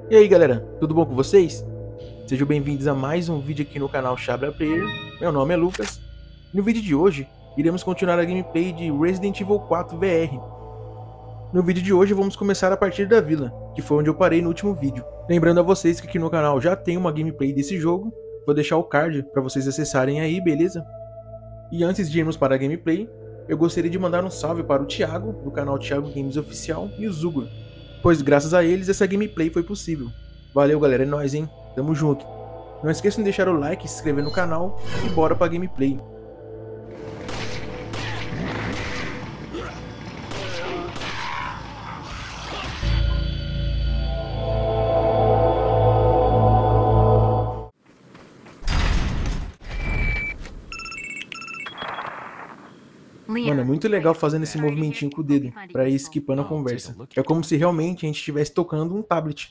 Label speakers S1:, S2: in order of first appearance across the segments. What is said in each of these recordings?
S1: E aí galera, tudo bom com vocês? Sejam bem-vindos a mais um vídeo aqui no canal Chabra Player. Meu nome é Lucas. No vídeo de hoje, iremos continuar a gameplay de Resident Evil 4 VR. No vídeo de hoje vamos começar a partir da vila, que foi onde eu parei no último vídeo. Lembrando a vocês que aqui no canal já tem uma gameplay desse jogo, vou deixar o card para vocês acessarem aí, beleza? E antes de irmos para a gameplay, eu gostaria de mandar um salve para o Thiago, do canal Thiago Games Oficial, e o Zugor, pois graças a eles essa gameplay foi possível. Valeu galera, é nóis hein, tamo junto. Não esqueçam de deixar o like, se inscrever no canal e bora pra gameplay. Mano, é muito legal fazendo esse movimentinho com o dedo, pra ir esquipando a conversa. É como se realmente a gente estivesse tocando um tablet.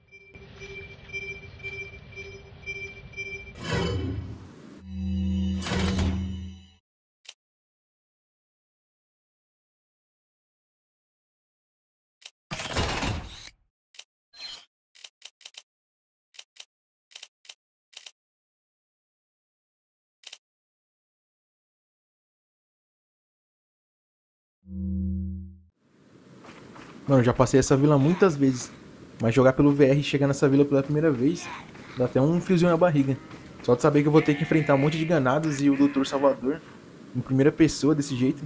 S1: Mano, já passei essa vila muitas vezes, mas jogar pelo VR e chegar nessa vila pela primeira vez, dá até um friozinho na barriga. Só de saber que eu vou ter que enfrentar um monte de ganados e o Dr. Salvador em primeira pessoa desse jeito.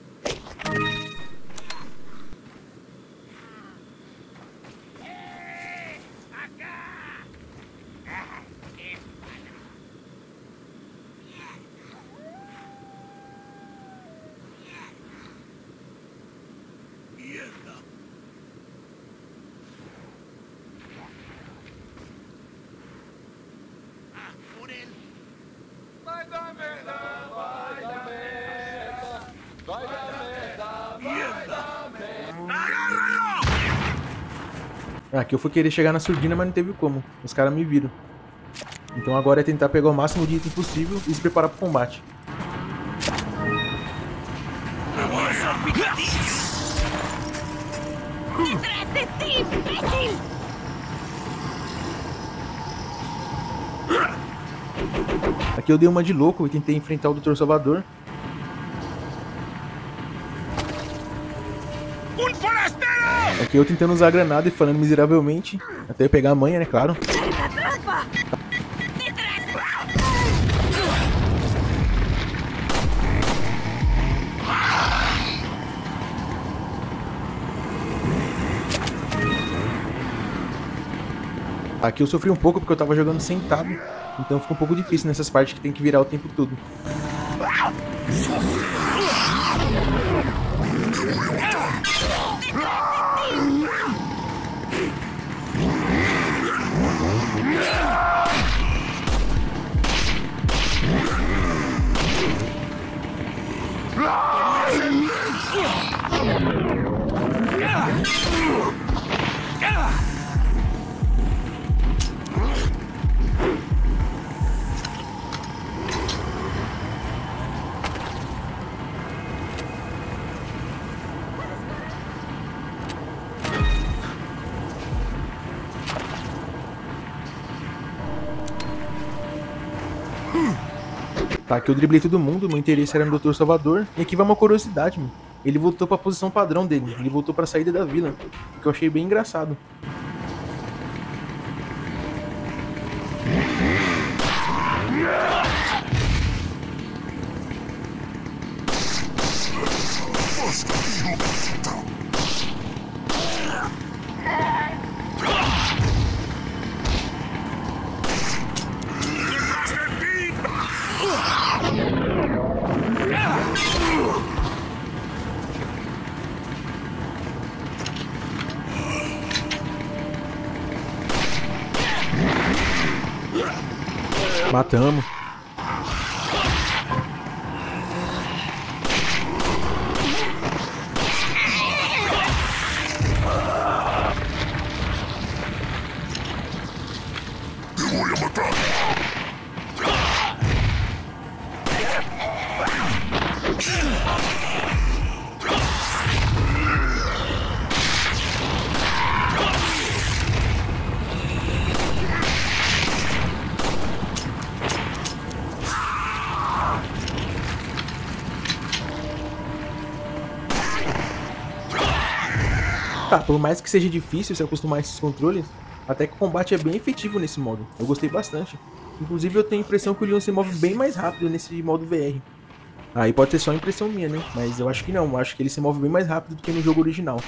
S1: Aqui eu fui querer chegar na surdina, mas não teve como. Os caras me viram. Então agora é tentar pegar o máximo de item possível e se preparar pro combate. Aqui eu dei uma de louco e tentei enfrentar o Dr. Salvador. Aqui eu tentando usar a granada e falando miseravelmente, até eu pegar a manha, né, claro. Aqui eu sofri um pouco porque eu tava jogando sentado, então fica um pouco difícil nessas partes que tem que virar o tempo todo. Tá, aqui eu driblei todo mundo, meu interesse era no Dr. Salvador. E aqui vai uma curiosidade, mano. Ele voltou pra posição padrão dele, ele voltou pra saída da vila, o que eu achei bem engraçado. Matamos. Tá, por mais que seja difícil se acostumar a esses controles, até que o combate é bem efetivo nesse modo. Eu gostei bastante. Inclusive eu tenho a impressão que o Leon se move bem mais rápido nesse modo VR. Aí pode ser só impressão minha, né? Mas eu acho que não, eu acho que ele se move bem mais rápido do que no jogo original.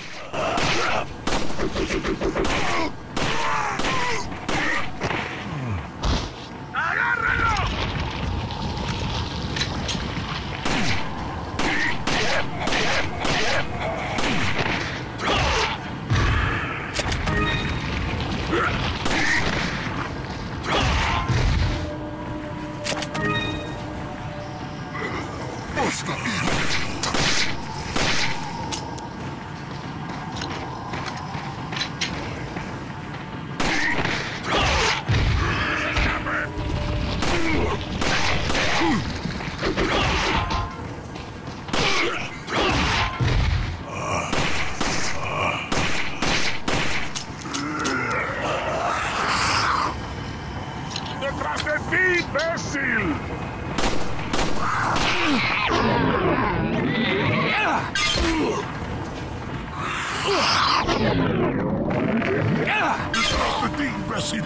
S2: ¡Detrás de ti, imbécil! ¡Detrás de ti, imbécil!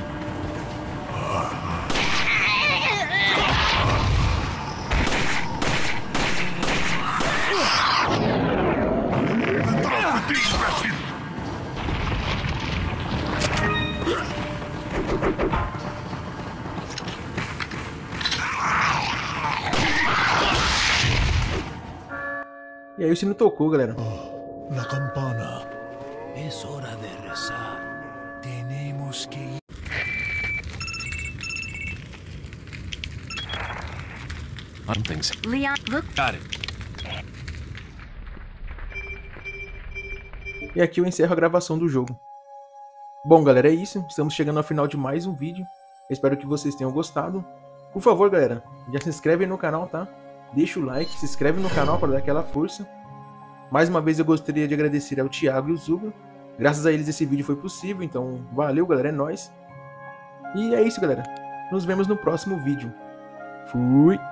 S2: ¡Detrás de ti, imbécil!
S1: E aí o sino tocou, galera.
S2: La campana.
S3: Es hora de rezar. Tenemos que ir. Things.
S4: Leon, look.
S3: Got it.
S1: E aqui eu encerro a gravação do jogo. Bom, galera, é isso. Estamos chegando ao final de mais um vídeo. Eu espero que vocês tenham gostado. Por favor, galera, já se inscreve no canal, tá? Deixa o like, se inscreve no canal para dar aquela força. Mais uma vez eu gostaria de agradecer ao Thiago e ao Zuba. Graças a eles esse vídeo foi possível, então valeu, galera, é nóis. E é isso, galera. Nos vemos no próximo vídeo. Fui!